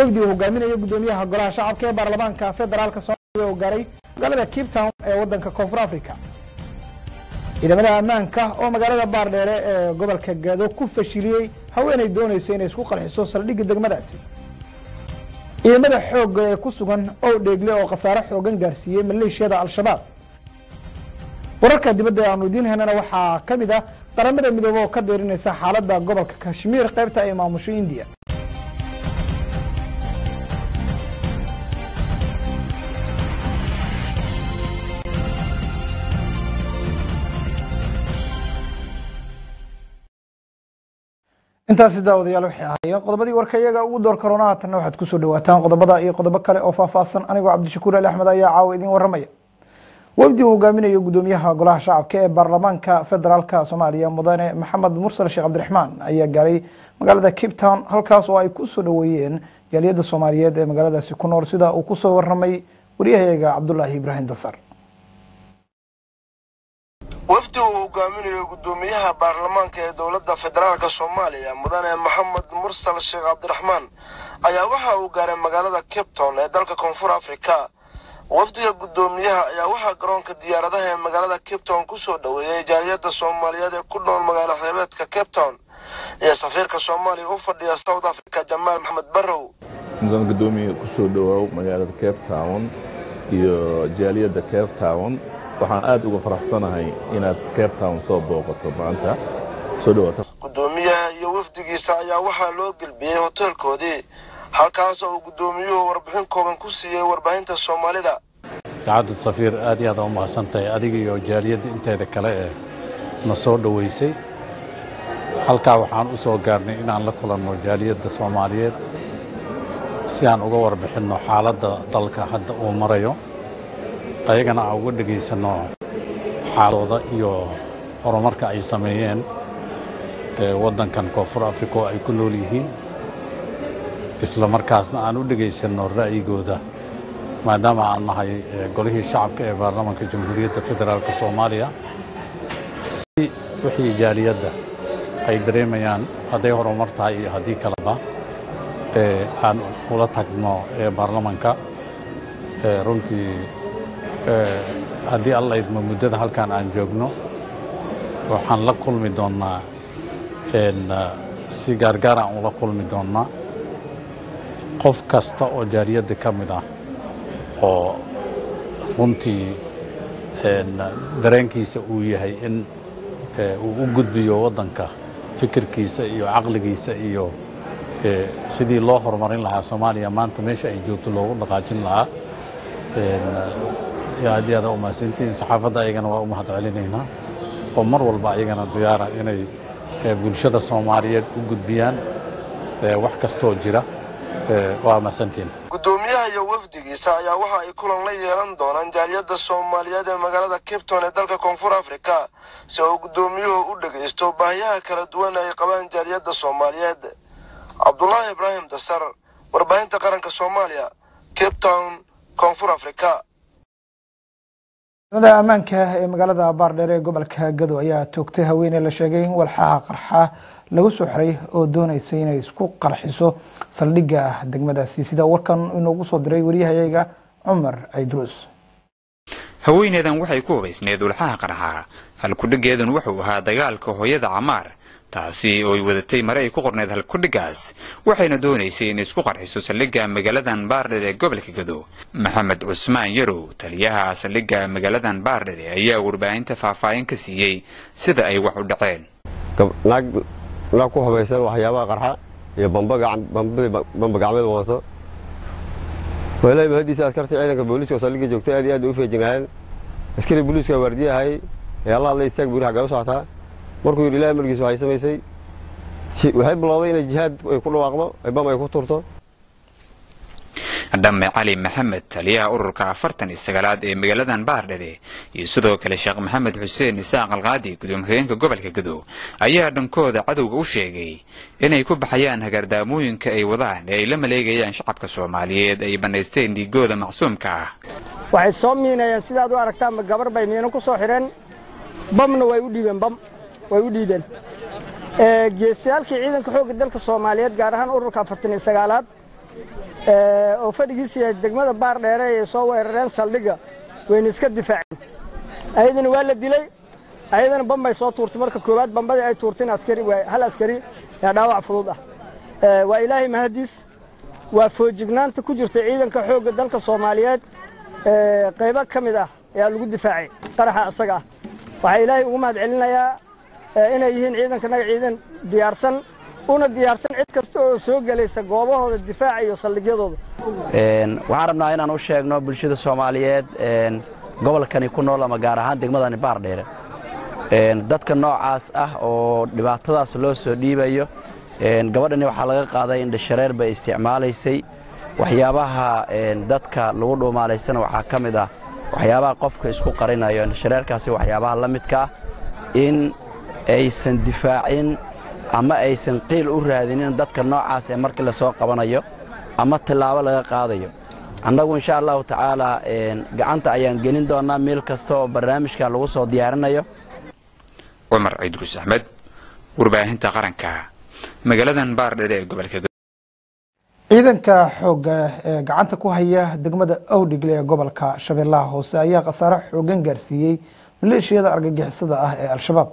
wafdi uu hogaaminayo gudoomiyaha golaha shacabka ee baarlamaanka federaalka Soomaaliya oo gaaray magaalada Cape Town ee wadanka Koonfur Afrika. ciidamada ammaanka oo magaalada Baardheere ee gobolka Gaado ku fashiliyay haweenay doonaysa inay isku qarxiso saldhigga degmadaasi. ciidamada xoog ee ku sugan oo dheegle oo khasaare xoogan gaarsiiyay maleeshiyada Al-Shabaab. wararka dibadda aanu idiin helnana waxaa ka mid ah qaramada midoobay oo ka dheerinaysa xaaladda gobolka Kashmir qaybta ay maamusho India. intaas daawadayaal waxay ahaayeen qodobadii warka iyaga ugu door corona tan waxaad ku soo dhawaataan qodobada iyo qodobo kale oo faahfaahsan anigoo Cabdishakuur Ali Axmed ayaa caawa idin waramaya. wafdi uu hogaaminayo gudoomiyaha golaha shacabka ee baarlamaanka federaalka Soomaaliya mudane Maxamed Mursal Sheekh Cabdiraxmaan ayaa gaaray magaalada Cape Town halkaas oo ay ku soo dhaweeyeen jaaliyada Soomaaliyeed ee magaaladaasi ku nool sida uu ku soo waramay wariyahayaga Cabdullaahi Ibrahim Dasar. wafdi uu hogaaminayo gudoomiyaha baarlamaanka ee dawladda federaalka Soomaaliya mudane Maxamed Mursal Sheekh Cabdiraxmaan ayaa waxa uu gaaray magaalada Cape Town ee dalka Koonfur Afrika. wafdiga gudoomiyaha ayaa waxa garoonka diyaaradaha ee magaalada Cape Town ku soo dhaweeyay jaaliyada Soomaaliyeed ee ku nool magaalada xeebeedka Cape Town iyo safiirka Soomaaliya u fadhiya South Africa Jamaal Maxamed Barrow. gudoomiyaha ku soo dhawaw magaalada Cape Town iyo jaaliyada Cape Town waxaan aad uga faraxsanahay inaad Cape Town soo booqato maanta soo dhawaata. gudoomiyaha iyo wafdigiisa ayaa waxa loo galbiyay hotelkoodii halkaas oo gudoomiyuhu warbixin kooban ku siiyay warbaahinta Soomaalida. saacad safiir aad iyo aad u mahadsantahay adiga iyo jaaliyada inteeda kale ee na soo dhaweysay. halka waxaan u soo gaarnay inaan la kulanno jaaliyada Soomaaliyeed si aan uga warbixino xaaladda dalka hadda uu marayo. ayagana aan uga dhageysano xaaladooda iyo horumarka ay sameeyeen wadankan Koonfur Afrika oo ay ku nool yihiin. isla markaasna aan u dhageysano ra'yigooda maadaama aan nahay golihii shacabka ee baarlamaanka Jamhuuriyadda Federaalka Soomaaliya si wixii jaaliyada ay dareemayaan haday horumar tahay iyo hadii kaleba aan ula tagno baarlamaanka runtii haddii alla idmo muddada halkaan aan joogno waxaan la kulmi doonaa si gaargaar aan ula kulmi doonaa qof kasta oo jaaliyada ka mid ah oo runtii dareenkiisa uu yahay in uu u gudbiyo wadanka fikirkiisa iyo caqligiisa iyo sidii loo horumarin lahaa Soomaaliya maanta meesha ay joogto loogu dhaqaajin lahaa. aad iyo aad u mahadsantiin saxaafadda ayagana waa u mahadcelinaynaa oo mar walba ayagana diyaar inay bulshada Soomaaliyeed u gudbiyaan wax kasto jira. waa mahadsantiin. gudoomiyaha iyo wafdigiisa ayaa waxa ay kulan la yeelan doonaan jaaliyada Soomaaliyeed ee magaalada Cape Town ee dalka Koonfur Afrika si uu gudoomiyuhu u dhageysto baahiyaha kala duwan ay qabaan jaaliyada Soomaaliyeed. Cabdullaahi Ibrahim Dasar, warbaahinta qaranka Soomaaliya, Cape Town, Koonfur Afrika. ciidamada ammaanka ee magaalada Baardheere ee gobolka Gaado ayaa toogtay haweeney la sheegay in walxaha qarxa lagu soo xiray oo doonaysay inay isku qarxiso saldhigga degmadaasi sida warkan inoogu soo diray wariyahayaga Cumar Aydruus. haweeneydan waxay ku hubaysneed walxaha qarxa hal ku dhigeedan wuxuu ahaa dagaalka hooyada Camaar taasi oo ay wadatay mare ay ku qorneed hal ku dhigaas waxayna doonaysay in isku qarxiso saldhigga magaaladan Baardheere ee gobolka Gaado. Maxamed Cusmaan Yarow taliyaha saldhigga magaaladan Baardheere ayaa warbaahinta faahfaahin ka siiyay sida ay wax u dhaceen. la ku hubaysan waxyaabaha qarxa iyo bamba gacmeed wato walay bahadiisa askarta ciidanka booliska saldhigga joogtay aad iyo aad u feejignaan askari booliska waardiyahay ee Allah la istaag buur xagaa u socota markuu ilaahay markiisu waxay sameysay waxay bilowday inay jihaad ay ku dhawaaqdo ay bam ay ku turto. Dhamme Cali Maxamed taliyaha ururka 49aad ee magaaladan Baardheere iyo sidoo kale Sheekh Maxamed Xuseen Isaaq Alqaadi gudoomiyaha gobolka Gaado ayaa dhankooda cadowga u sheegay inay ku baxayaan hagardaamooyinka ay wadaan ee ay la maleegayaan shacabka Soomaaliyeed ay baneysteen digooda macsuumka ah. waxay soo miinayaan sida aad u aragtaan gabar bay miino ku soo xireen bamna way u dhiibeen geesiyaalkii ciidanka xoogga dalka Soomaaliyeed gaar ahaan ururka 49aad oo fadhigiisa degmada Baardheere ee soo weerareen saldhiga wayna iska difaaceen ayadana waa la dilay ayadana bambay soo tuurtay marka koowaad bambadii ay tuurteen askari waa hal askari ee dhaawac fudud ah waa ilaahay mahadiis waa foojignaanta ku jirta ciidanka xoogga dalka Soomaaliyeed qaybo kamid ah ayaa lagu difaacay qaraxa asaga waxa ilaahay ugu mahad celinayaa inay yihiin ciidankanaga ciidan diyaarsan una diyaarsan cid kasta oo soo galaysa goobahooda difaaca iyo saldhigyadooda waxaan rabnaa inaan u sheegno bulshada Soomaaliyeed gobolkani ku nool ama gaar ahaan degmadani Baardheere dadka noocaas ah oo dhibaatadaas loo soo dhiibayo gabadhani waxa laga qaaday in dhashareer bay isticmaalaysay waxyaabaha dadka lagu dhoomaaleysana waxa kamid ah waxyaabaha qofka isku qarinayo dhashareerkaasi waxyaabaha la midka ah in aysan difaacin ama aysan qiil u raadinin dadka noocaas ee markii la soo qabanayo ama tilaabo laga qaadayo annagu insha Allah taala gacanta ayaan gelin doonaa meel kasta oo barnaamijka lagu soo diyaarinayo Umar Idris Ahmed warbaahinta qaranka magaaladan Baardheere ee gobolka ciidanka xooga ee gacanta ku haya degmada Awdhigle ee gobolka Shabeellaha Hoose ayaa qasaare xoogan gaarsiiyay maleeshiyada argagixisada ah ee Al-Shabaab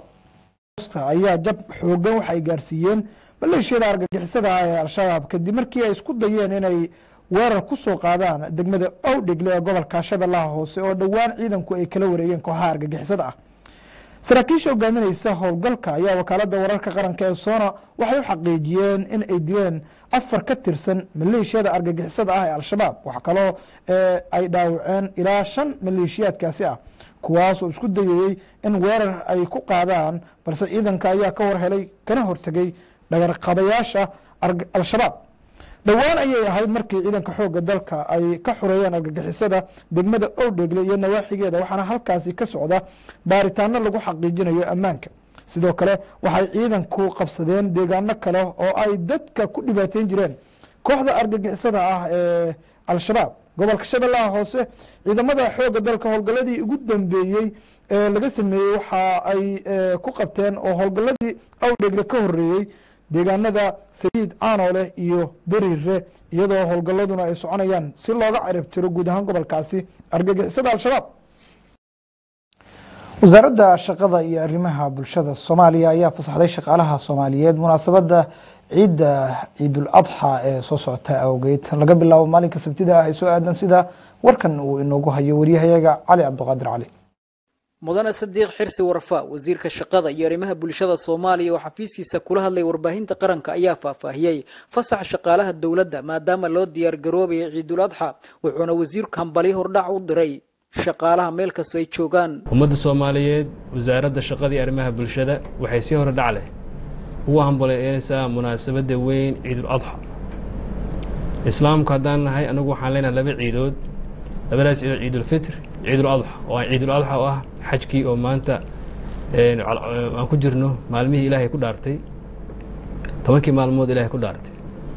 ayaa jab xoogan waxay gaarsiiyeen maleeshiyada argagixisada ah ee Al-Shabaab kadib markii ay isku dayeen inay weerar ku soo qaadaan degmada Awdhigle ee gobolka Shabeellaha Hoose oo dhawaan ciidanku ay kala wareegeen kooxaha argagixisada ah saraakiisha hogaaminaysa howlgalka ayaa wakaalada wararka qaranka ee Soona waxay u xaqiijiyeen in ay dileen 4 ka tirsan maleeshiyada argagixisada ah ee Al-Shabaab waxa kale oo ay dhaawaceen ilaa 5 maleeshiyaadkaasi ah kuwaas oo isku dayay in weerar ay ku qaadaan balse ciidanka ayaa ka warhelay kana hortagay dhagar qabayaasha Al-Shabaab dhawaan ayay ahayd markii ciidanka xooga dalka ay ka xureeyeen argagixisada degmada Awdhigle iyo nawaaxigeeda waxaana halkaasi ka socda baaritaano lagu xaqiijinayo ammaanka sidoo kale waxay ciidanku qabsadeen deegaano kale oo ay dadka ku dhibaateyn jireen kooxda argagixisada ah ee Al-Shabaab gobolka Shabeellaha Hoose ciidamada xooga dalka howlgaladii ugu dambeeyay ee laga sameeyay waxa ay ku qabteen oo howlgaladii Awdhigle ka horeeyay deegaanada Saciid Caanoole iyo Bariire iyadoo howlgaladuna ay soconayaan si looga cirib tiro guud ahaan gobolkaasi argagixisada Al-Shabaab wasaaradda shaqada iyo arrimaha bulshada Soomaaliya ayaa fasaxday shaqaalaha Soomaaliyeed munaasabada ciidul adha ee soo socota awgeed laga bilaabo maalinka sabtida ah ay soo aadan sida warkan uu inoogu hayo wariyahayaga Cali Cabdiqaadir Cali mudane Sadiiq Xirsi Warfa wasiirka shaqada iyo arrimaha bulshada Soomaaliya oo xafiiskiisa kula hadlay warbaahinta qaranka ayaa faahfaahiyay fasax shaqaalaha dawladda maadaama loo diyaar garoobay ciidul adha wuxuuna wasiirku hambali hordhac u diray shaqaalaha meel kasta ay joogaan ummadda Soomaaliyeed wasaaradda shaqada iyo arrimaha bulshada waxay si hor dhac leh ugu hambalyeynaysaa munaasabada weyn ciidul adha islaamku haddaan nahay anagu waxaan leenahay laba ciidood labadaas ciidul fitr ciidul adha oo ciidul adha oo ah xajkii oo maanta aan ku jirno maalmihii ilaahay ku dhaartay 10 maalmood ilaahay ku dhaartay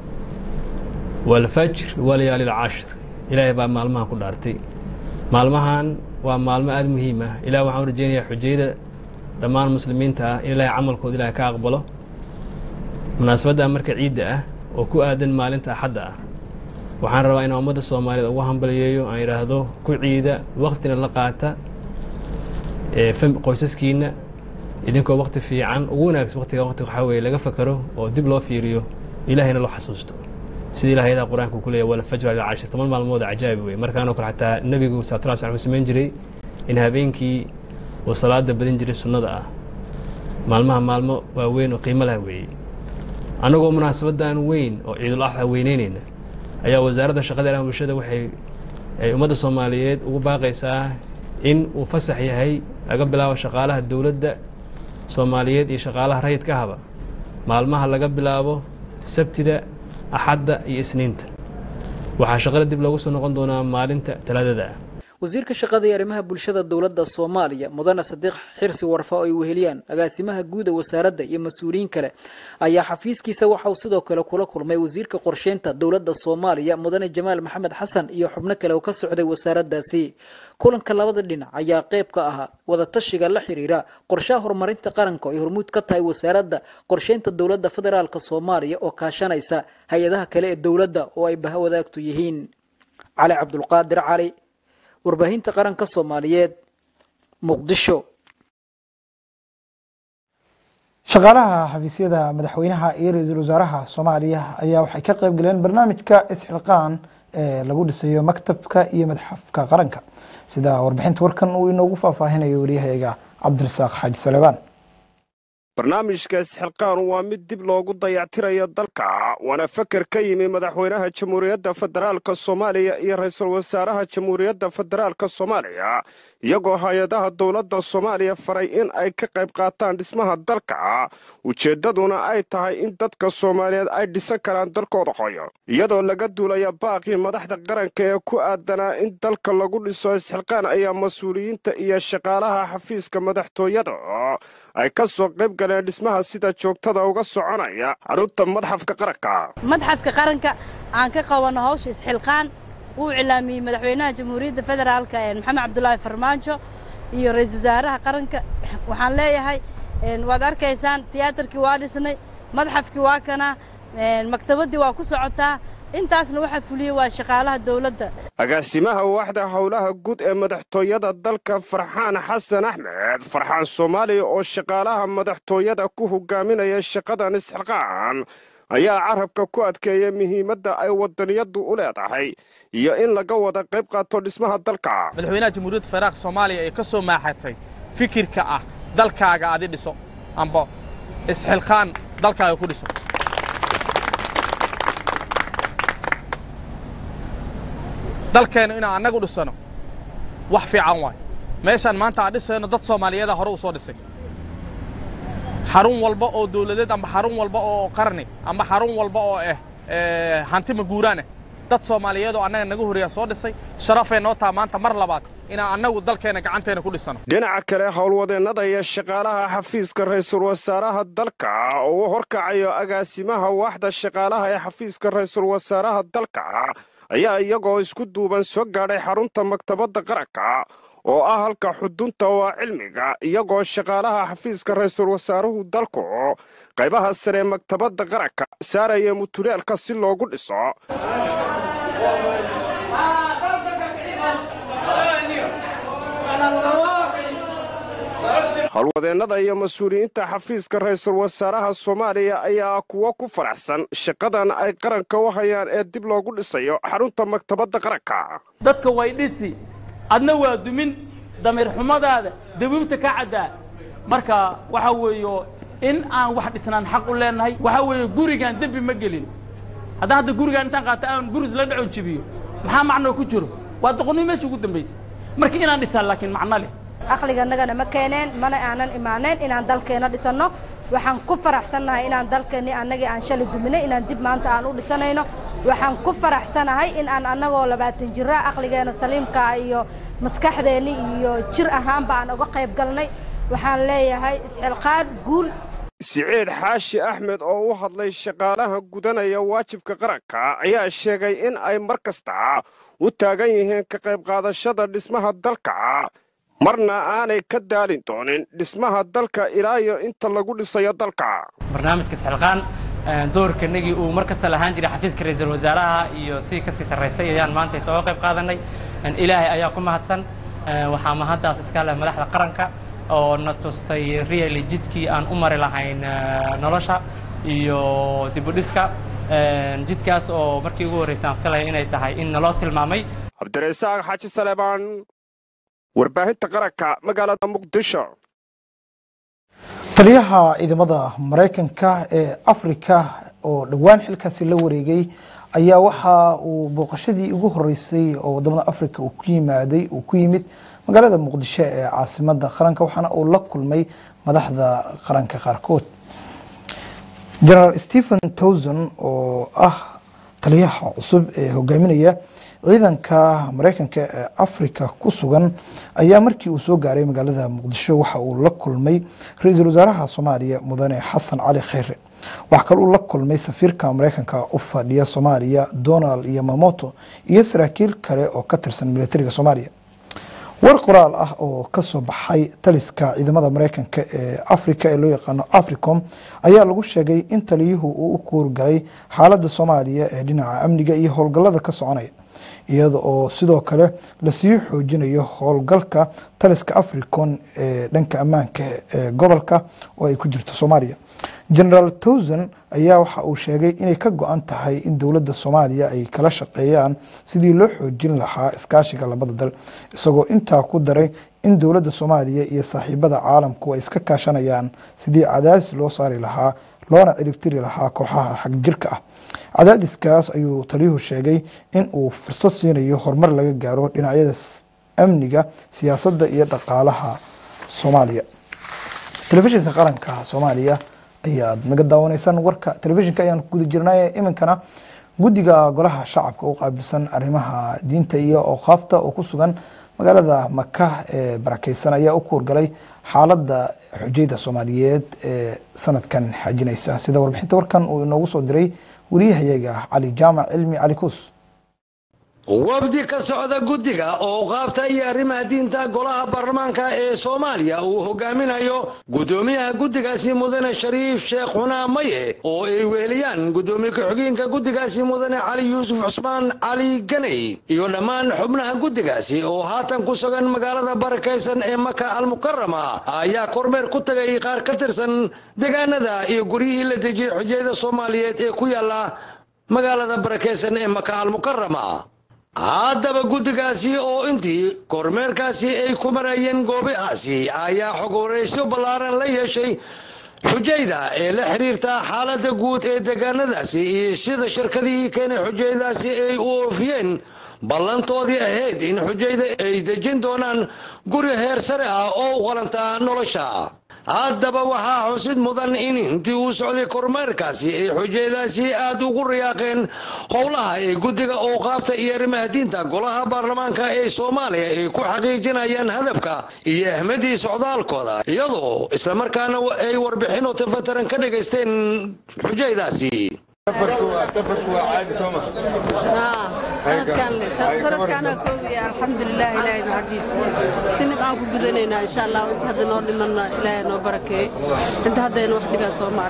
wal fajr wal layaalil 10 ilaahay baa maalmaha ku dhaartay maalmahan waa maalmo aad muhiim ah ilaahay waxaan rajeynayaa xujayda dhammaan muslimiinta ah in ilaahay amalkooda ilaahay ka aqbalo munaasabada marka ciidda ah oo ku aadan maalinta axadda ah waxaan rabaa in ummadda Soomaaliyeed ugu hambaliyeeyo aan yiraahdo ku ciida waqtina la qaata qoysaskiina idinkoo waqti fiican ugu wanaagsan waqtiga waxa weeye laga fakaro oo dib loo fiiriyo ilaahayna loo xasuusto sida ilaahayda quraanka ku leeyahay wala fajr ila 10 toban maalmood ajaayib weey markaan oo kale xataa nabigu sallallahu alayhi wasallam sameyn jiray in habeenkii oo salaada badin jiray sunnada ah maalmo waaweyn oo qiimo leh weey anagoo munaasabadan weyn oo ciidul adha weyneynayna ayaa wasaaradda shaqada iyo bulshada waxay ummadda Soomaaliyeed ugu baaqaysaa in uu fasax yahay laga bilaabo shaqaalaha dawladda Soomaaliyeed iyo shaqaalaha rayidka haba maalmaha laga bilaabo sabtida axadda iyo isniinta waxaa shaqada dib loogu soo noqon doonaa maalinta talaadada wasiirka shaqada iyo arrimaha bulshada dowladda Soomaaliya mudane Sadiq Xirsi Warfa oo ay weheliyaan agaasimaha guud ee wasaaradda iyo mas'uuliyiin kale ayaa xafiiskiisa waxa uu sidoo kale kula kulmay wasiirka qorsheynta dowladda Soomaaliya mudane Jamaal Maxamed Xasan iyo xubno kale oo ka socday wasaaraddaasi kulanka labada dhinac ayaa qayb ka ahaa wada tashiga la xiriira qorshaha horumarinta qaranka oo hormuud ka tahay wasaaradda qorsheynta dowladda federaalka Soomaaliya oo kaashanaysa hay'adaha kale ee dowladda oo ay bahwadaagtu yihiin علي عبد القادر علي warbaahinta qaranka Soomaaliyeed Muqdisho shaqaalaha xafiisyada madaxweynaha iyo ra'iisul wasaaraha Soomaaliya ayaa waxay ka qayb galeen barnaamijka isxilqaan ee lagu dhisayo maktabka iyo madxafka qaranka sida warbixinta warkan uu inoogu faahfaahinayo wariyahayaga Cabdirasaaq Xaaji Salebaan barnaamijka isxilqaan waa mid dib loogu dayactirayo dalka waana fakar ka yimi madaxweynaha jamhuuriyadda federaalka Soomaaliya iyo ra'iisul wasaaraha jamhuuriyadda federaalka Soomaaliya iyagoo hay'adaha dawladda Soomaaliya faray in ay ka qayb qaataan dhismaha dalka ujeedaduna ay tahay in dadka Soomaaliyeed ay dhisan karaan dalkooda hooyo iyadoo laga duulayo baaqi madaxda qaranka ee ku aadanaa in dalka lagu dhiso isxilqaan ayaa mas'uuliyiinta iyo shaqaalaha xafiiska madaxtooyada ay ka soo qayb galeen dhismaha sida joogtada uga soconaya xarunta madxafka qaranka aan ka qabanno hawsha isxilqaan uu cilaamiyay madaxweynaha jamhuuriyadda federaalka Maxamed Cabdullaahi Farmaajo iyo ra'iisul wasaaraha qaranka waxaan leeyahay waad arkaysaan tiyaatarkii waa dhisnay madxafkii waa kana maktabadii waa ku socotaa intaasna waxa fuliyay waa shaqaalaha dawladda agaasimaha waaxda howlaha guud ee madaxtooyada dalka Farxaan Xasan Axmed Farxaan Soomaali oo shaqaalaha madaxtooyada ku hogaaminaya shaqadan isxilqaan ayaa carabka ku adkeeyay muhiimadda ay wadaniyadu u leedahay iyo in laga wada qayb qaato dhismaha dalka madaxweynaha jamhuuriyadda federaalka Soomaaliya ee ka soo maaxatay fikirka ah dalkaaga aad dhiso amba isxilqaan dalkaaga ku dhiso dalkeena in aan anagu dhisano wax fiican waay meeshan maanta aan dhisayno dad Soomaaliyeed hore u soo dhisay xarun walba oo dawladeed ama xarun walba oo qarni ama xarun walba oo hanti ma guuraane dad Soomaaliyeed oo anaga naga horiya soo dhisay sharafeena oo taa maanta mar labaad in aan anagu dalkeena gacanteena ku dhisano dhinaca kale howlwadeenada iyo shaqaalaha xafiiska ra'iisul wasaaraha dalka oo horkacayo agaasimaha waaxda shaqaalaha ee xafiiska ra'iisul wasaaraha dalka ayaa iyagoo isku duuban soo gaadhay xarunta maktabadda qaranka oo ah halka xudunta oo cilmiga iyagoo shaqaalaha xafiiska ra'iisul wasaaruhu dalku qaybaha sare maktabadda qaranka saaraya mutuleelka si loogu dhiso howlwadeenada iyo mas'uuliyiinta xafiiska ra'iisul wasaaraha Soomaaliya ayaa kuwa ku faraxsan shaqadan ay qaranka u hayaan ee dib loogu dhisayo xarunta maktabadda qaranka dadka way dhisi adna waa dumin damir xumadaada dawibta ka cadaa marka waxa weeyo in aan wax dhisnaan xaq u leenahay waxa weeyo gurigan dambi ma gelin hadda gurigan intaan qaata aan guris la dhaco jibiyo maxaa macno ku jiro waa doqonnimo meesha ugu dambeysay markii inaan dhisaan laakiin macno leh aqliga nagana ma keeneen mana aanan imaaneen inaan dalkeena dhisano waxaan ku faraxsanahay inaan dalkeena annaga aan shalay duminay inaan dib maanta aan u dhisanayno waxaan ku faraxsanahay in aan annagoo 20 jir aqligeena saliimka iyo maskaxdeena iyo jir ahaanba aan uga qayb galnay waxaan leeyahay isxilqaan guul Siciid Xaashi Axmed oo u hadlay shaqaalaha gudanaya waajibka qaranka ayaa sheegay in ay markasta u taagan yihiin ka qayb qaadashada dhismaha dalka marna aanay ka daalin doonin dhismaha dalka ilaa iyo inta lagu dhisayo dalka barnaamijka isxilqaan doorkanagii uu markasta lahaan jiray xafiiska ra'iisul wasaaraha iyo si ka sii sareysay ayaan maanta soo qayb qaadanay ilaahay ayaa ku mahadsan waxaa mahaddaas iska leh madaxda qaranka oo na tustay real jidkii aan u mari lahayn nolosha iyo dib u dhiska jidkaas oo markii ugu horeysay filay inay tahay in naloo tilmaamay Cabdirasaaq Xaaji Salebaan warbaahinta qaranka magaalada Muqdisho taliyaha ciidamada Mareykanka ee Afrika oo dhawaan xilkaasi la wareegay ayaa waxa uu booqashadii ugu horeysay oo wadamada Afrika uu ku yimid magaalada Muqdisho ee caasimadda qaranka waxaana uu la kulmay madaxda qaranka qaarkood General Stephen Townsend oo ah taliyaha cusub ee hogaaminaya ciidanka Mareykanka ee Afrika ku sugan ayaa markii uu soo gaaray magaalada Muqdisho waxa uu la kulmay ra'iisul wasaaraha Soomaaliya Mudane Xasan Cali Khayre waxa kale oo la kulmay safiirka Mareykanka u fadhiya Soomaaliya Donald Yamamoto iyo saraakiil kale oo ka tirsan militariga Soomaaliya war qoraal ah oo ka soo baxay taliska ciidamada Mareykanka ee Afrika ee loo yaqaan Africom ayaa lagu sheegay in taliyuhu uu u kuurgalay xaaladda Soomaaliya ee dhinaca amniga iyo howlgallada ka soconaya iyada oo sidoo kale la sii xoojinayo howlgalka taliska Africom ee dhanka ammaanka ee gobolka oo ay ku jirto Soomaaliya General Townsend ayaa waxa uu sheegay inay ka go'an tahay in dawladda Soomaaliya ay kala shaqeeyaan sidii loo xoojin lahaa iskaashiga labada dal isagoo intaa ku daray in dawladda Soomaaliya iyo saaxiibada caalamku ay iska kaashanayaan sidii cadaadis loo saari lahaa loona ciribtiri lahaa kooxaha xaq jirka ah cadaadiskaas ayuu taliyuhu sheegay in uu fursad siinayo horumar laga gaaro dhinacyada amniga siyaasadda iyo dhaqaalaha Soomaaliya telefishinka qaranka Soomaaliya ayaad naga daawanaysan warka telefishinka ayaan ku guda jirnay iminkana guddiga golaha shacabka u qaabilsan arrimaha diinta iyo awqaafta oo ku sugan magaalada Maka ee barakeysan ayaa u kuurgalay xaaladda xujayda Soomaaliyeed ee sanadkan xajinaysa sida warbixinta warkan uu inoogu soo diray wariyahayaga Cali Jaamac Cilmi Cali Kuus wabdi ka socda guddiga oo qaabta iyo arrimaha diinta golaha baarlamaanka ee Soomaaliya uu hogaaminayo gudoomiyaha guddigaasi Mudane Shariif Sheekh Xunaamaye oo ay weeliyaan gudoomiyaha ku-xigeenka guddigaasi Mudane Cali Yuusuf Cusmaan Cali Ganay iyo dhammaan xubnaha guddigaasi oo haatan ku sugan magaalada barakeysan ee Maka al-Mukarrama ayaa kormeer ku tagay qaar ka tirsan deegaanada iyo guriyihii la dejiyay xujayda Soomaaliyeed ee ku yaala magaalada barakeysan ee Maka al-Mukarrama haddaba guddigaasi oo intii kormeerkaasi ay ku marayeen goobahaasi ayaa xog wareysyo ballaaran la yeeshay xujayda ee la xiriirta xaaladda guud ee deegaanadaasi iyo sida shirkadihii keenay xujaydaasi ay u oofiyeen ballantoodii ahayd in xujayda ay dejin doonaan guri heer sare ah oo u qalanta nolosha haddaba waxaa xusid mudan in intii uu socday kormeerkaasi ay xujaydaasi aad ugu riyaaqeen howlaha ee guddiga oo qaabta iyo arrimaha diinta golaha baarlamaanka ee Soomaaliya ay ku xaqiijinayaan hadafka iyo ahmadii socdaalkooda iyadoo isla markaana ay warbixin oo tafataran ka dhageysteen xujaydaasi سفرك عادي سوما كان الحمد لله إلهي عزيز سنب عاكو قدنينا إن شاء الله وانت هذا نور لمنا إلهي نور بركة انت هذا نوحدي بها سوما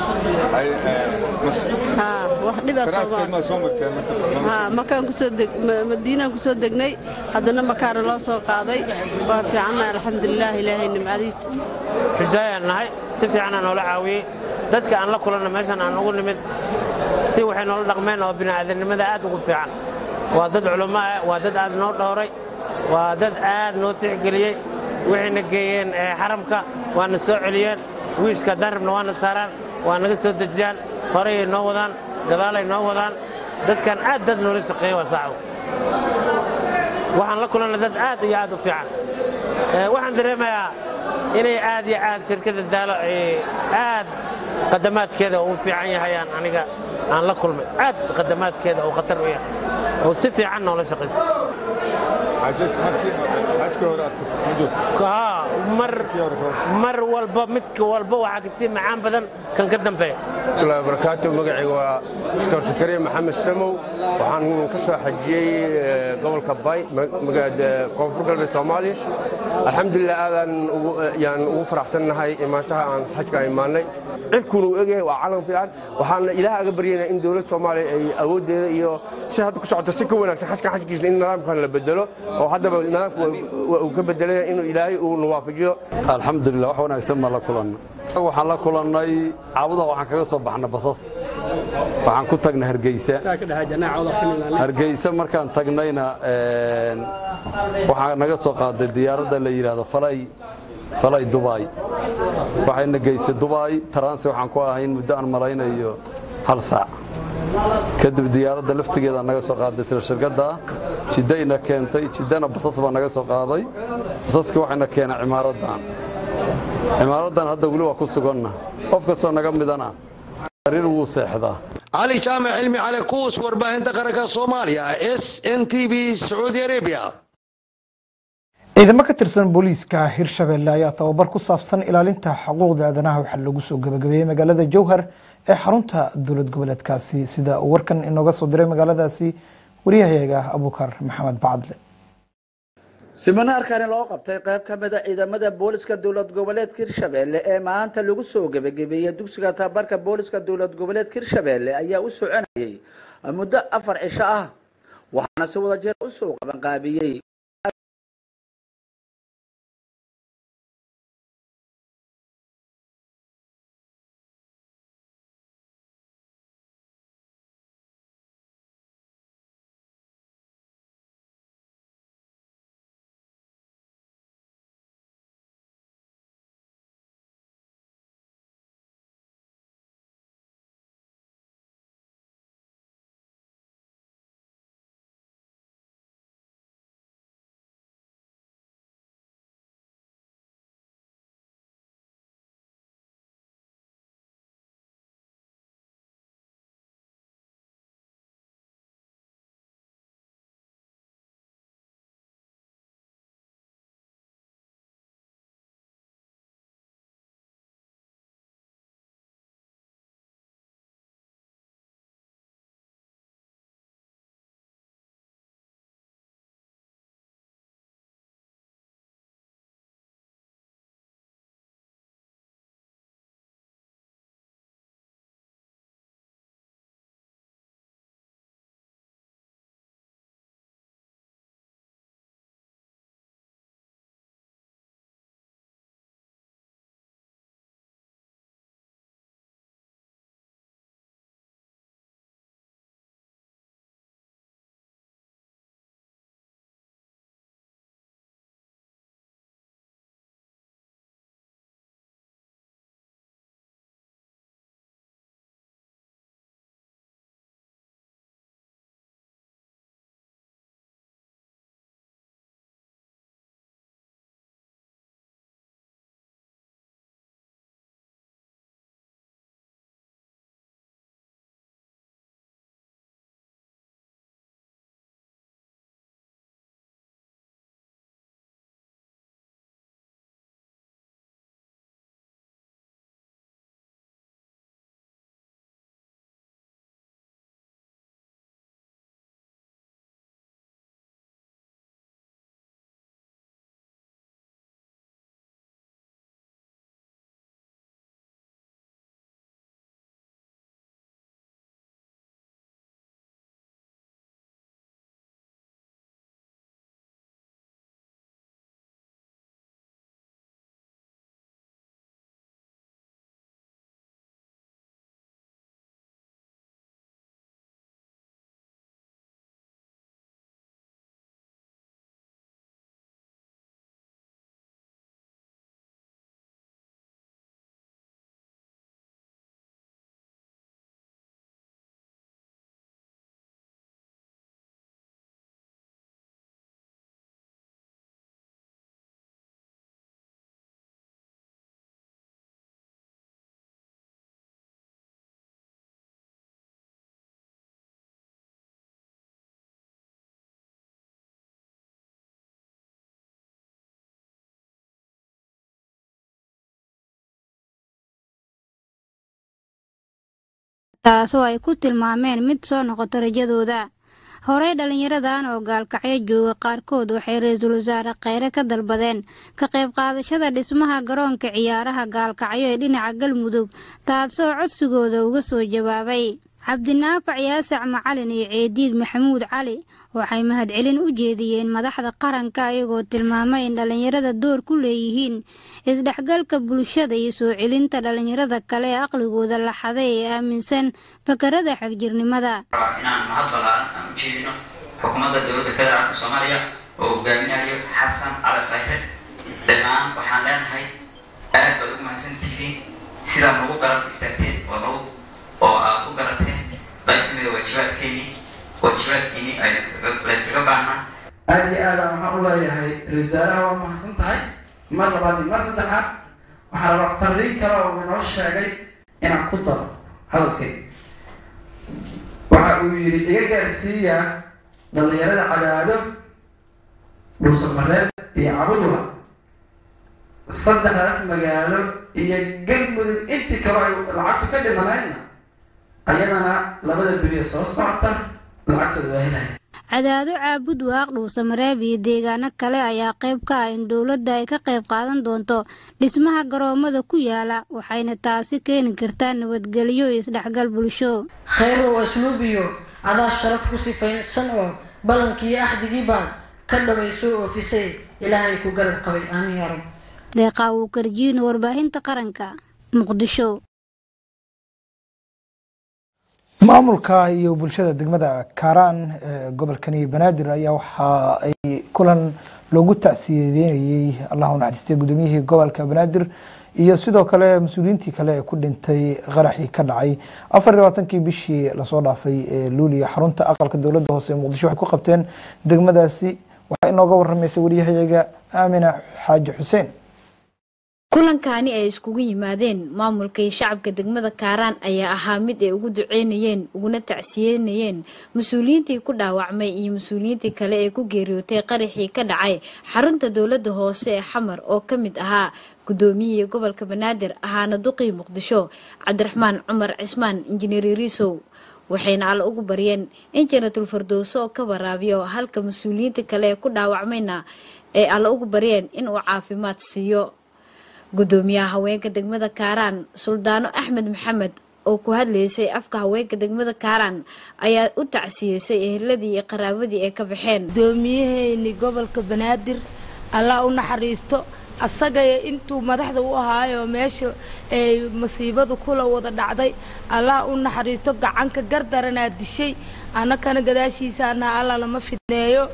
وحدي بها سوما مكان كسودك مدينة كسودكني هذا مكان الله سوق قاضي وفي عنا الحمد لله إلهي نم عزيز حجايا نهاي سفي عنا نولا عاوي dadka aan la kulanno meeshan aan ugu nimid si waxay nolol dhaqmeen oo bini'aadanimada aad ugu fiican waa dad culimo ah waa dad aad noo dhowray waa dad aad noo tixgeliyay waxayna geeyeen xaramka waana soo celiyeen wiiska darabna waana saaraan waa naga soo dejiyaan horay noo wadaan gadaalay noo wadaan dadkan aad dad noola shaqeeya waa saaco waxaan la kulannay dad aad iyo aad u fiican waxaan dareemayaa inay aad iyo aad shirkadda daalo aad qadamaadkeeda uu fiican yahay aniga aan la kulmay aad qadamaadkeeda oo khatar u yahay oo si fiican noola shaqeysa mar walba midka walba waxaa kasii macaan badan kan ka dambeeya الله وبركاته مقعي ودكتور سكري محمد سمو وحان كسو حجي قبل كباي مقعد كونفور قلب الصومالي الحمد لله هذا يعني وفرح سنة هاي إمانتها عن حجك إيماني عركونوا إيجي وعالم فيها وحان إله أقبرينا إن دولة الصومالي أود إيو سهد كسو عتسكو ونكس حجك حجك إن نظام كان لبدله وحدا نظام وكبدله إنه إلهي ونوافجه الحمد لله وحنا يسمى الله كلنا waxaan la kulannay caawada waxaan kaga soo baxnay basas waxaan ku tagnay Hargeysa markaan tagnayna waxaan naga soo qaaday diyaaradda la yiraahdo falay Dubai waxayna geysay Dubai taransi waxaan ku ahayn muddo aan malaynayo hal saac kadib diyaaradda laftigeeda naga soo qaaday shirkadda Jidayna keentay Jidana basas baa naga soo qaaday basaska waxayna keenay cimaaradan hadda wali waa ku suganna qof ka soo naga midana arrin wuu seexdaa علي جامع علمي على كوس ورباهنت قرقة صوماليا SNTV سعودي أرابيا ciidamo ka tirsan booliiska Hirshabelle ayaa tababar ku saabsan ilaalinta xuquuqda aadanaha waxa lagu soo gabagabeeyay magaalada Jowhar ee xarunta dowlad goboleedkaasi sida warkan inooga soo diray magaaladaasi wariyahayaga Abukar Maxamed Bacadle siminaarkan loo qabtay qayb ka mid ah ciidamada booliska dowlad goboleedka Hirshabelle ee maanta lagu soo gabagabeeyay dugsiga tababarka booliska dowlad goboleedka Hirshabelle ayaa u soconayay muddo 4 cisho ah waxaana si wada jir u soo qaban qaabiyay taasoo ay ku tilmaameen mid soo noqota rajadooda horey dhalinyaradan oo gaalkacyo jooga qaarkood waxay ra'iisul wasaare Khayre ka dalbadeen ka qayb qaadashada dhismaha garoonka ciyaaraha gaalkacyo ee dhinaca Galmudug taasoo codsigooda uga soo jawaabay Cabdinaafac Yaasac Macalin iyo Ceediid Maxamuud Cali waxay mahadcelin u jeediyeen madaxda qaranka ayagoo tilmaamay in dhalinyarada door ku leeyihiin isdhexgalka bulshada iyo soo celinta dhalinyarada kale ee aqligooda la xaday ee aaminsan fakarada xagjirnimada inaan mahad ballaaran aan u jeedino xukuumadda dowladda federaalka Soomaaliya oo hogaaminayo Xasan Cali Khayre dhammaan waxaan leenahay aad baad ugu mahadsantihiin sida nagu garab istaagteen oo aad u garateen qayb ka mid ah waajibaadkeeni ay kaga baahnaan aad iyo aad waxaan u leeyahay ra'iisul wasaaraha waa mahadsan tahay mar labaad iyo mar saddexaad waxaa la fariin kale oo inoo sheegay inaan ku daro hadalkay waxa uu yidhi iga gaarsiiya dhallinyarada Cadaado Dhuusamareeb iyo Cabudula saddexdaas magaalo iyo Galmudug intii kale ay lacagtu ka dhimanayna ayadana labada beriyo soo socota lacagtooda waa helay Cadaado Caabud Waaq Dhuusamareeb iyo deegaano kale ayaa qayb ka ah in dawladda ay ka qayb qaadan doonto dhismaha garoomada ku yaala waxayna taasi keeni kartaa nabadgelyo iyo isdhexgal bulsho khayr oo asluubiyo adaa sharaf ku sifaysan oo balankii axdigii baan ka dhamayso oo fisay ilaahay ku garab qabay aamin ya rab deeqa uu karjiin warbaahinta qaranka Muqdisho maamulka iyo bulshada degmada Kaaraan gobolkan Banaadir ayaa waxa ay kulan loogu tacsiyeeyay Allahu naxariisto gudoomiyihii gobolka Banaadir iyo sidoo kale mas'uuliyiintii kale ee ku dhintay qaraxii ka dhacay 24kii bishii la soo dhaafay Luuliya xarunta aqalka dawladda hoose ee Muqdisho waxay ku qabteen degmadaasi waxa inooga warramaysa wariyahayaga Aamina Xaaji Xuseen kulankani ay iskugu yimaadeen maamulka shacabka degmada Kaaraan ayaa ahaa mid ay ugu duceynayeen uguna tacsiyeynayeen mas'uuliyiintii ku dhaawacmay iyo mas'uuliyiintii kale ee ku geeriyootay qaraxii ka dhacay xarunta dawladda hoose ee Xamar oo kamid ahaa gudoomiyihii gobolka Banaadir ahaana duqii Muqdisho Cabdiraxmaan Cumar Cismaan injineer Riisow waxayna alla ugu bariyeen in Jannatul Firdaws oo ka waraabiyo halka mas'uuliyiinta kale ee ku dhaawacmayna ee alla ugu bariyeen in uu caafimaad siiyo gudoomiyaha haweenka degmada Kaaraan Suldaano Axmed Maxamed oo ku hadlaysay afka haweenka degmada Kaaraan ayaa u tacsiyeysay eheladii iyo qaraabadii ay ka baxeen gudoomiyaheenii gobolka Banaadir Allah u naxariisto asaga intuu madaxda u ahaayo meesha ay masiibadu kula wada dhacday Allah u naxariisto gacanka gardarana dishay anakana gadaashiisana Allah lama fidneeyo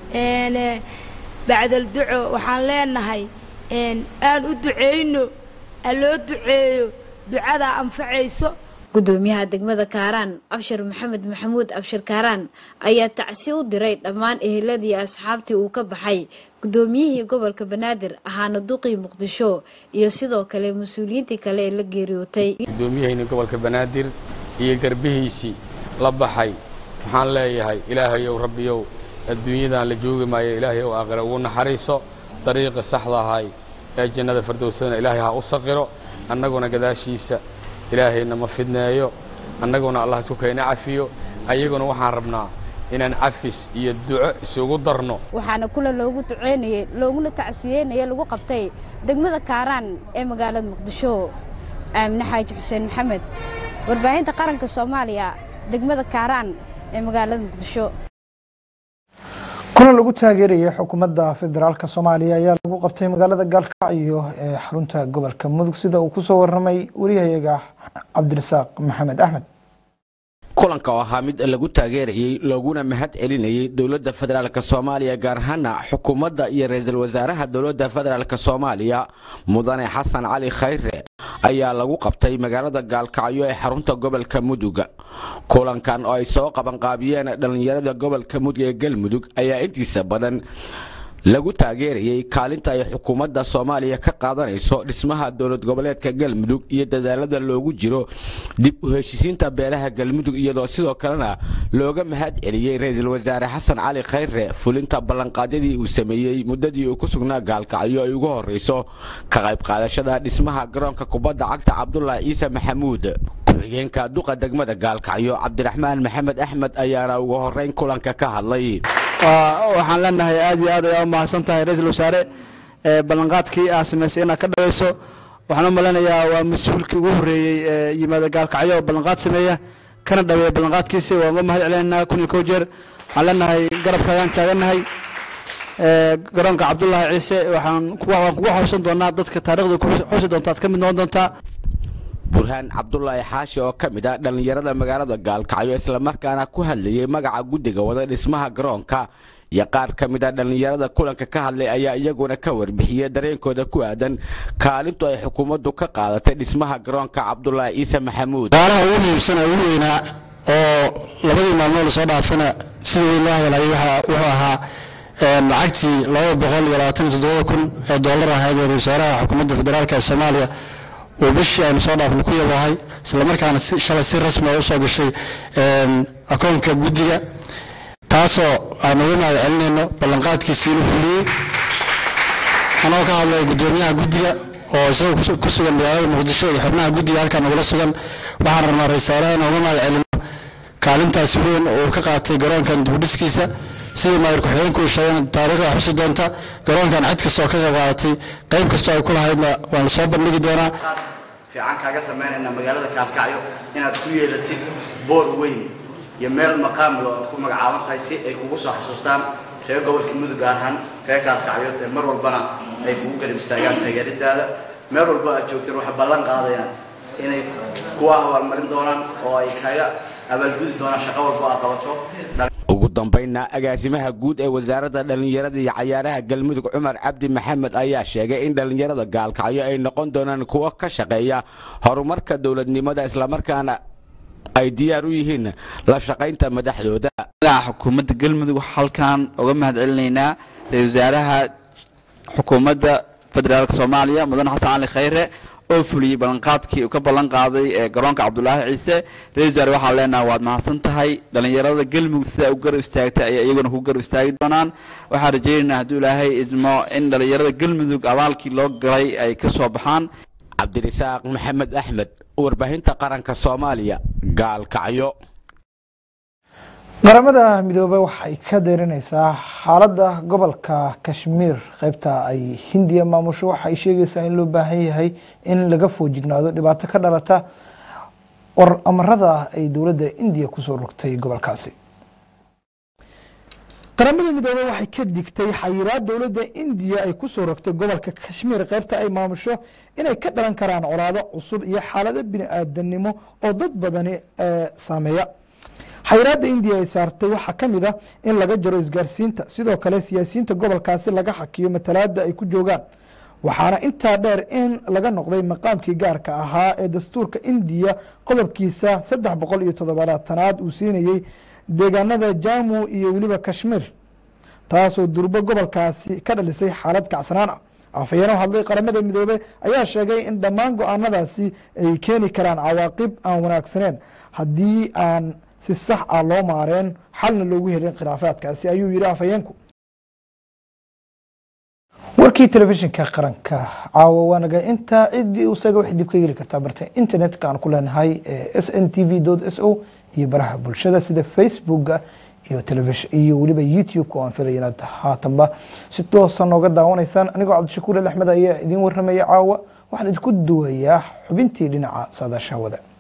bacda duco waxaan leenahay aan u duceeyno aloo duceeyo ducada anfacayso gudoomiyaha degmada Kaaraan Abshir Maxamed Maxamuud Abshir Kaaraan ayaa tacsi u diray dhammaan eheladii asxaabtii uu ka baxay gudoomiyihii gobolka Banaadir ahaana duqii Muqdisho iyo sidoo kale mas'uuliyiintii kale ee la geeriyootay gudoomiyihii gobolka Banaadir iyo garbihiisi la baxay waxaan leeyahay ilaahay oo rabbiyow adduunyadan la joogi maayo ilaahay oo aakhira ugu naxariiso طريق صحراء هاي جنة فردوسنا إلهي ها أصغره أنقونا قداشيسا إلهي إنما فدنا يو أنقونا الله سكينا عفيو أيقونا وحاربنا إن نعفس يدعو سوق درنو وحنا كل لوجو تعيني لوجو تعسيين هي لوجو قبتي دقمة كاران مقالة مقدشو من حاج حسين محمد وربعين تقارن كالصوماليا دقمة كاران مقالة مقدشو kuna lagu taageerayay xukuumadda federaalka Soomaaliya ayaa lagu qabtay magaalada Galkacyo ee xarunta gobolka Mudug sida uu ku soo warramay wariyahayaga Cabdirasaaq Maxamed Axmed kulanka oo ahaa mid lagu taageerayay looguna mahad celinayay dawladda federaalka Soomaaliya gaar ahaan xukuumadda iyo ra'iisul wasaaraha dawladda federaalka Soomaaliya Mudane Xasan Cali Khayre ayaa lagu qabtay magaalada Galkacyo ee xarunta gobolka Mudug kulankan oo ay soo qaban qaabiyeen dhalinyarada gobolka Mudug ee Galmudug ayaa intiisa badan lagu taageerayay kaalinta ay xukuumadda Soomaaliya ka qaadanayso dhismaha dawlad goboleedka Galmudug iyo dadaalada loogu jiro dib u heshiisiinta beelaha Galmudug iyadoo sidoo kalena looga mahad celiyay ra'iisul wasaare Xasan Cali Khayre fulinta ballanqaadyadii uu sameeyay muddadii uu ku sugnaa Galkacyo ay ugu horeyso ka qayb qaadashada dhismaha garoonka kubadda cagta Cabdullaahi Ciise Maxamuud ku-xigeenka duqa degmada Galkacyo Cabdiraxmaan Maxamed Axmed ayaa ugu horeyn kulanka ka hadlay waxaan leenahay aad iyo aad ayaa u mahadsantahay ra'iisul wasaare ballanqaadkii aad samaysay inaad ka dhaweyso waxaan u maleynayaa waa mas'uulkii ugu horeeyay yimaada Galkacyo oo ballanqaad sameeya kana dhaweeya ballanqaadkiisa waan uga mahad celinaynaa kun iyo kow jeer waxaan leenahay garabkaayaan taaganahay garoonka Cabdullaahi Ciise waxaan kugu xawsan doonaa dadka taariikhda ku xusi doonta aad ka mid noqon doontaa burhaan Cabdullaahi Xaashi oo ka mid ah dhalinyarada magaalada Galkacyo isla markaana ku hadlayay magaca guddiga wada dhismaha garoonka iyo qaar ka mid ah dhalinyarada kulanka ka hadlay ayaa iyaguna ka warbixiyay dareenkooda ku aadan kaalintu ay xukuumaddu ka qaadatay dhismaha garoonka Cabdullaahi Ciise Maxamuud waana ugu muhiimsan ugu weynaa oo labadii maalmood soo dhaafana sidii ilaahay walaalay wuxuu ahaa lacagtii $227,000 ee wasaaraha xukuumadda federaalka Soomaaliya وبشي أنا صادف نكوية وهاي سلام كان شغل سر رسمي أوصل بشي أكون كبودية تاسو أنا وما علنا بلنقات كيسينو كلي أنا وكان قدوميها قدية oo soo ku sugan magaalada Muqdisho iyo xubnaha guddiga halkan uga sugan waxaan rabnaa ra'iisul uga celino kaalintaas weyn oo ka qaatay garoonkan dibudhiskiisa sidii maayir ku xigeenku sheegay taariikhda xusi doonta garoonkan cid kastoo ka qaadatay qayb kastoo ay ku lahaydna waan soo bandhigi doonaa fiican kaaga sameynayna magaalada Kaalkacyo inaad ku yeelatid boor weyn iyo meel maqaam loo ku magacaaban tahay si ay kugu soo xasuustaan reer gobolka Mudug ahaan reer Kaalkacyo ee mar walbana ay kugu garab istaagaan taageeradaada meel walba aad joogteen waxa ballan qaadayaan inay kuwa abaalmarin doonaan oo ay kaaga abaalgudi doonaan shaqo walba aad qabato ugu dambeynna agaasimaha guud ee wasaaradda dhalinyarada iyo cayaaraha Galmudug Cumar Cabdi Maxamed ayaa sheegay in dhalinyarada Gaalkacyo ay noqon doonaan kuwa ka shaqeeya horumarka dawladnimada isla markaana ay diyaar u yihiin la shaqaynta madaxdooda xukuumadda Galmudug halkan uga mahad celinaynaa wasaaraha xukuumadda federaalka Soomaaliya Mudane Xasan Cali Khayre oo fuliyay ballanqaadkii uu ka ballan qaaday ee garoonka Cabdullaahi Ciise reesar waxa leenahay waad mahadsan tahay dhalinyarada Galmudug sida u garab istaagtay ay iyaguna ku garab istaagi doonaan waxa rajaynaynaa haddii Ilaahay idmo in dhalinyarada Galmudug abaalkii loo galay ay ka soo baxaan Cabdirasaaq Maxamed Axmed warbaahinta qaranka Soomaaliya Gaalkacyo qaramada midoobay waxay ka deerinaysaa xaaladda gobolka Kashmir qaybta ay Hindiya maamusho waxay sheegaysaa in loo baahan yahay in laga foojignaado dhibaato ka dhalata war amarada ay dawladda India ku soo rogtay gobolkaasi qaramada midoobay waxay ka digtay xayiraad dawladda India ay ku soo rogtay gobolka Kashmir qaybta ay maamusho inay ka dhalan karaan colaado cusub iyo xaalado bini'aadanimo oo dad badani saameeya xayiraadda India ay saartay waxa kamid ah in laga jaro isgaarsiinta sidoo kale siyaasiyiinta gobolkaasi laga xakiyo matalaada ay ku joogaan waxaana intaa dheer in laga noqday maqaamkii gaarka ahaa ee dastuurka India qodobkiisa 307aad uu siinayay deegaanada Jammu iyo waliba Kashmir taasoo durba gobolkaasi ka dhalisay xaalad kacsanaan ah afayeen hadlay qaramada midoobay ayaa sheegay in dhammaan go'aanadaasi ay keeni karaan cawaaqib aan wanaagsaneyn haddii aan si sax ah loo maareen xalna loogu helin khilaafaadkaasi ayuu yiri afayeenku warkii telefishinka qaranka caawa wanaga inta cidii uu saga wax dib ka heli kartaa barta internetka aan ku leenahay sntv.so iyo baraha bulshada sida Facebook iyo television iyo waliba YouTube oo aan filayna haatanba si toosan uga daawanaysaan anigoo Cabdishakuur Axmed ayaa idin warramaya caawa waxaan idinku duwayaa xubintii dhinaca saadaasha wada